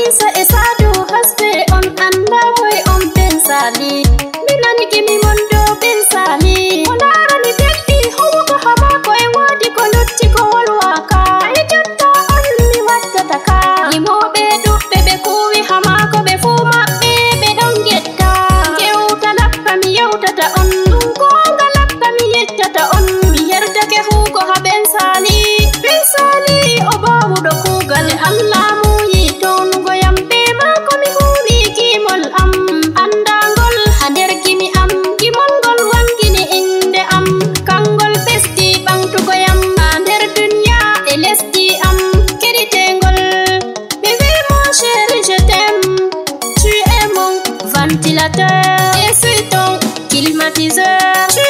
Isa e Sadu hasbe on anda moy on Ben Sali. Minani gimi mondo Ben Sali. Olarani beddi huwugo hamako e wodi ko lutti ko wolwaka. Ay jotta on mi waddata ka. Yimoɓe ɗuɓɓe ɓe kuwi hamako ɓe fu maɓɓe ɓe ɗon getta. Gewta lappa mi yewtata on. Ɗum gonga lappa mi yettata on. Mi yerdake hugo ha Ben Sali. Ben Sali o bawuɗo kugal Allah muyi tonugo yam be mako mi huwi gimol am. Andangol ha nder gimi am. Gimol ngol wangini inde am. Kangol ɓesdi ɓamtugo yam ha nder duniya e lesdi am. Keɗitengol ɓe wi mon chéri je t'aime. Tu es mon ventilateur et suis ton climatiseur.